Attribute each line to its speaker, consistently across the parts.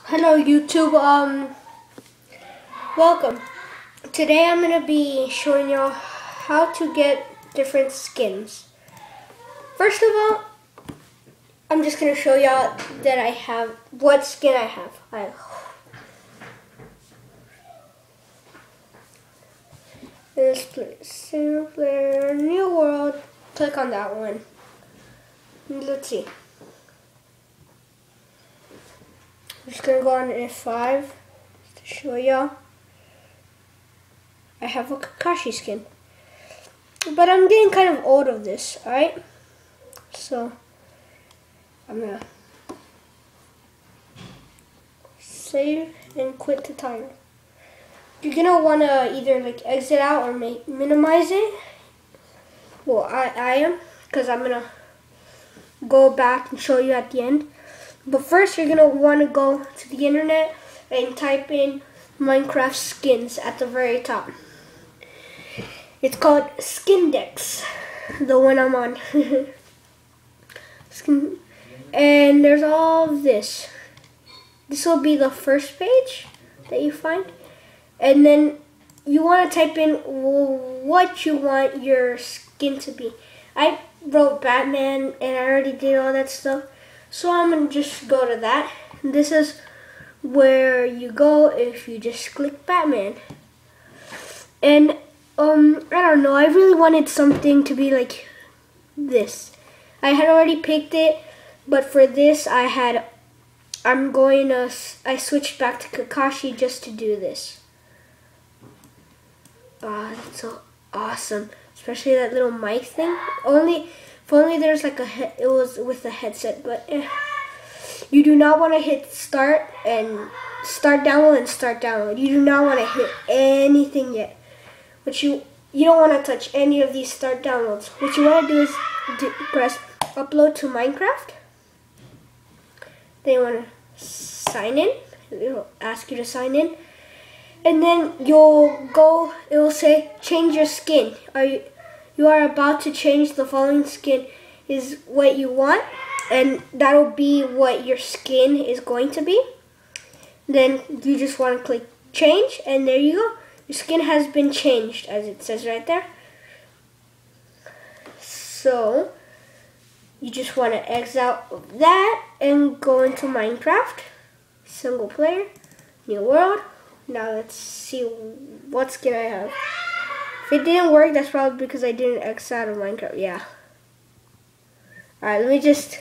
Speaker 1: Hello YouTube, welcome. Today I'm going to be showing you how to get different skins. First of all, I'm just going to show y'all that I have, what skin I have. This single player, new world, click on that one. Let's see. I'm just going to go on F5 to show y'all. I have a Kakashi skin. But I'm getting kind of old of this, alright? So, I'm going to save and quit the timer. You're going to want to either exit out or minimize it. Well, I am, because I'm going to go back and show you at the end. But first, you're going to want to go to the internet and type in Minecraft skins at the very top. It's called Skindex, the one I'm on. And there's all of this. This will be the first page that you find. And then you want to type in what you want your skin to be. I wrote Batman and I already did all that stuff. So I'm going to just go to that. This is where you go if you just click Batman. And I don't know, I really wanted something to be like this. I had already picked it, but for this I switched back to Kakashi just to do this. That's so awesome. Especially that little mic thing. If only there's like it was with a headset, but you do not want to hit start and start download and start download. You do not want to hit anything yet. But you don't want to touch any of these start downloads. What you want to do is press upload to Minecraft. Then you want to sign in. It'll ask you to sign in. And then it will say change your skin. You are about to change the following skin is what you want, and that'll be what your skin is going to be. Then you just want to click change, and there you go. Your skin has been changed, as it says right there. So you just want to exit out of that and go into Minecraft, single player, new world. Now let's see what skin I have. If it didn't work, that's probably because I didn't exit out of Minecraft. Yeah. Alright, let me just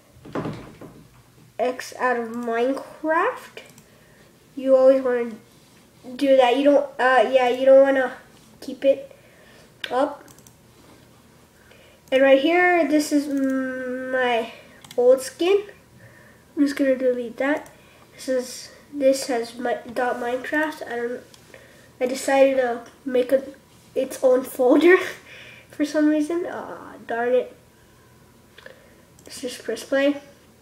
Speaker 1: exit out of Minecraft. You always want to do that. You don't want to keep it up. And right here, this is my old skin. I'm just gonna delete that. This has my .minecraft. I decided to make its own folder for some reason. Darn it. Let's just press play.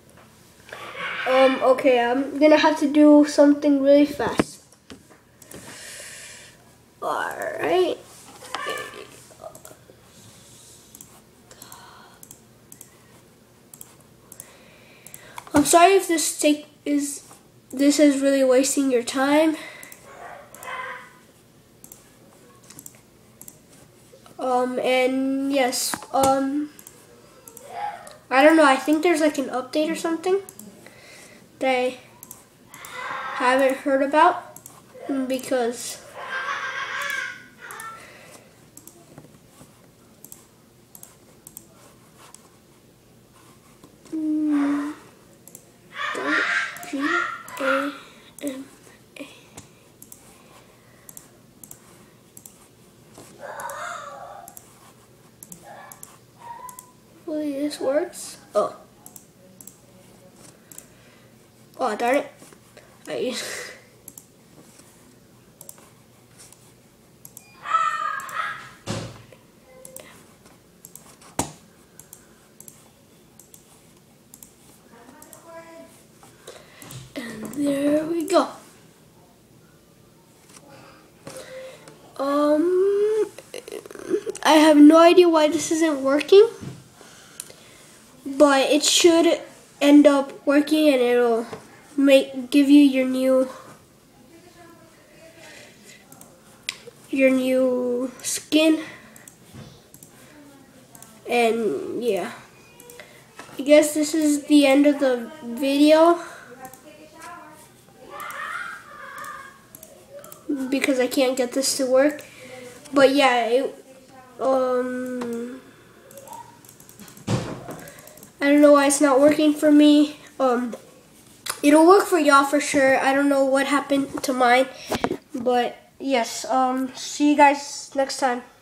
Speaker 1: Okay, I'm gonna have to do something really fast. Alright. I'm sorry if this is really wasting your time. And yes, I don't know, I think there's like an update or something that I haven't heard about because hopefully this works. Oh, darn it. And there we go. I have no idea why this isn't working, but it should end up working and it'll give you your new skin. And yeah, I guess this is the end of the video because I can't get this to work. But yeah, I don't know why it's not working for me. It'll work for y'all for sure. I don't know what happened to mine, but yes. See you guys next time.